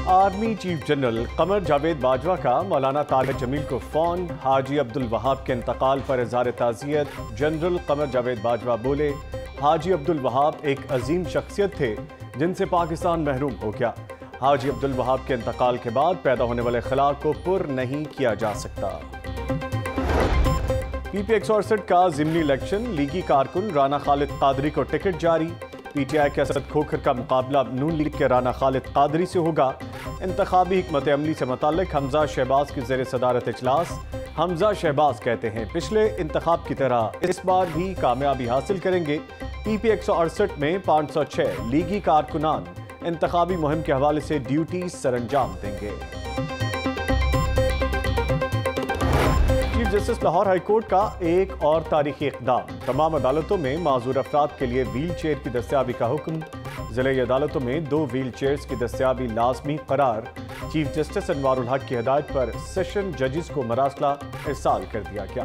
Army chief general Qamar Javed Bajwa का मौलाना तारिक जमील को phone. Haji Abdul Wahab के इंतकाल पर इज़हार ताज़ियत। जनरल कमर जावेद बाजवा बोले, हाजी अब्दुल वहाब एक अजीम शख्सियत थे जिनसे पाकिस्तान महरूम हो गया। हाजी अब्दुल वहाब के इंतकाल के बाद पैदा होने वाले खला को पुर नहीं किया जा सकता। PP 168 का ज़िमनी इलेक्शन, लीगी कारकुन राना खालिद कादरी को टिकट जारी। PTI के असद खोखर का मुकाबला नून लीग के राना खालिद कादरी से होगा। इंतखाबी हिकमत अमली से मुताल्लिक हमजा शहबाज की ज़ेर सदारत इजलास। हमजा शहबाज कहते हैं पिछले इंतखाब की तरह इस बार भी कामयाबी हासिल करेंगे। PP 168 में 506 लीगी कारकुनान इंतखाबी मुहिम के हवाले से ड्यूटी सरंजाम देंगे। Chief justice Lahore high court का एक और तारीखी इक़दाम, तमाम अदालतों में माजूर अफराद के लिए व्हील चेयर की दस्तयाबी का हुक्म। ज़िले अदालतों में 2 व्हील चेयर्स की दस्तयाबी लाजमी करार। चीफ जस्टिस अनवारुल हक की हिदायत पर सेशन जजेस को मरासला इरसाल कर दिया गया।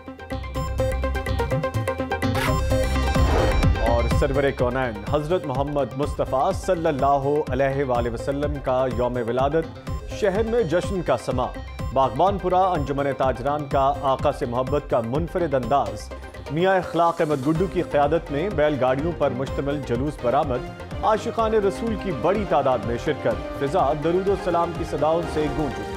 और सरवरे कौनैन हज़रत मोहम्मद मुस्तफ़ा सल्लल्लाहु अलैहि वसल्लम का यौम विलादत, शहर में जश्न का समा। बागबानपुरा अंजुमन ताजरान का आका से मोहब्बत का मुनफरिद अंदाज। मियाँ इखलाक अहमद गुड्डू की क़यादत में बैलगाड़ियों पर मुश्तमिल जुलूस बरामद। आशिकान रसूल की बड़ी तादाद में शिरकत। फ़िज़ा दरूद व सलाम की सदाओं से गूंज उठी।